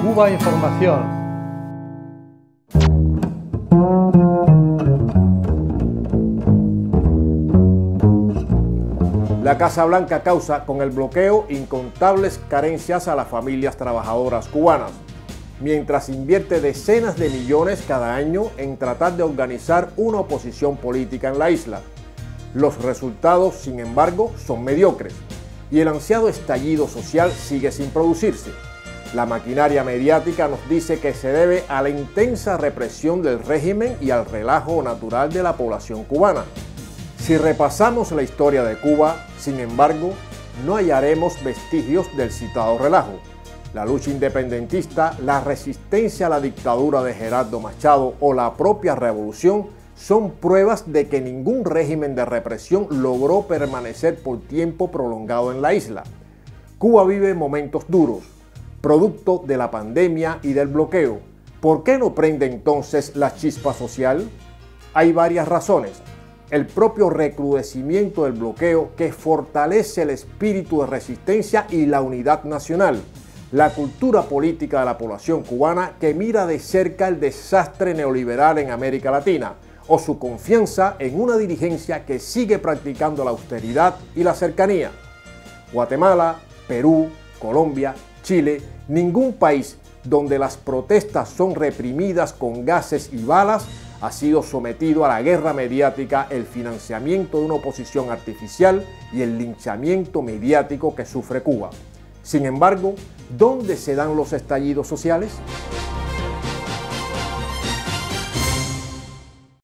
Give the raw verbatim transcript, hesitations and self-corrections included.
Cuba Información. La Casa Blanca causa con el bloqueo incontables carencias a las familias trabajadoras cubanas, mientras invierte decenas de millones cada año en tratar de organizar una oposición política en la isla. Los resultados, sin embargo, son mediocres y el ansiado estallido social sigue sin producirse. La maquinaria mediática nos dice que se debe a la intensa represión del régimen y al relajo natural de la población cubana. Si repasamos la historia de Cuba, sin embargo, no hallaremos vestigios del citado relajo. La lucha independentista, la resistencia a la dictadura de Gerardo Machado o la propia revolución son pruebas de que ningún régimen de represión logró permanecer por tiempo prolongado en la isla. Cuba vive momentos duros, producto de la pandemia y del bloqueo. ¿Por qué no prende entonces la chispa social? Hay varias razones. El propio recrudecimiento del bloqueo que fortalece el espíritu de resistencia y la unidad nacional. La cultura política de la población cubana que mira de cerca el desastre neoliberal en América Latina, o su confianza en una dirigencia que sigue practicando la austeridad y la cercanía. Guatemala, Perú, Colombia, Chile, ningún país donde las protestas son reprimidas con gases y balas ha sido sometido a la guerra mediática, el financiamiento de una oposición artificial y el linchamiento mediático que sufre Cuba. Sin embargo, ¿dónde se dan los estallidos sociales?